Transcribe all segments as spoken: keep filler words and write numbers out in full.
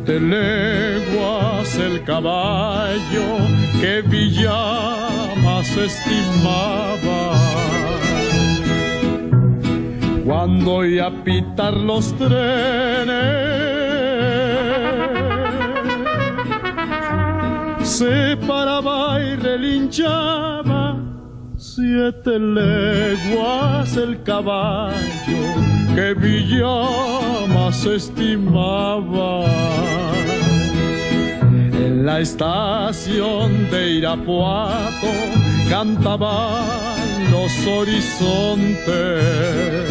Siete leguas el caballo que Villamas estimaba. Cuando oía pitar los trenes, se paraba y relinchaba. Siete leguas el caballo que Villamas estimaba. En la estación de Irapuato cantaban los horizontes.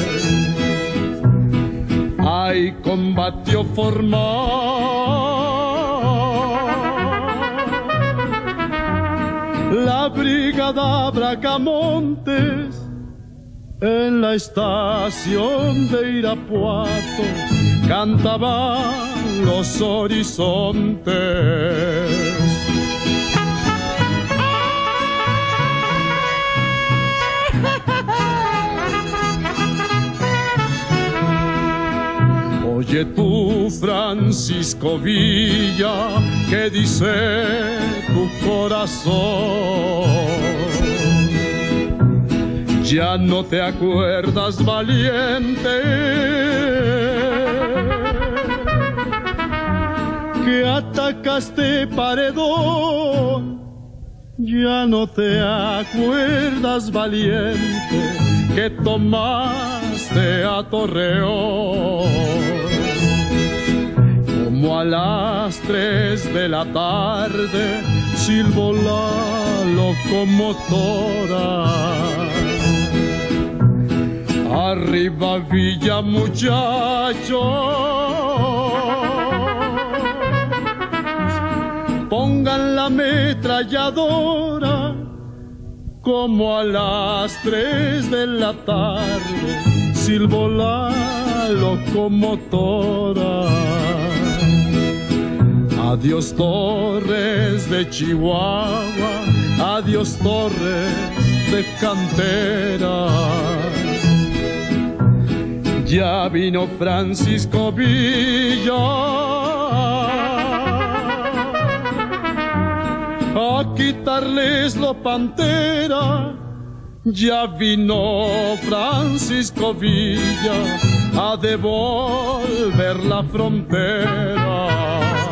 Ahí combatió formal la brigada Bracamontes. En la estación de Irapuato cantaban los horizontes. Oye tú, Francisco Villa, ¿qué dice tu corazón? Ya no te acuerdas, valiente, que atacaste Paredón. Ya no te acuerdas, valiente, que tomaste a Torreón. Como a las tres de la tarde silbó la locomotora. Arriba Villa, muchachos, pongan la ametralladora. Como a las tres de la tarde silbó la locomotora. Adiós Torres de Chihuahua, adiós Torres de Cantera. Ya vino Francisco Villa a quitarles lo pantera. Ya vino Francisco Villa a devolver la frontera.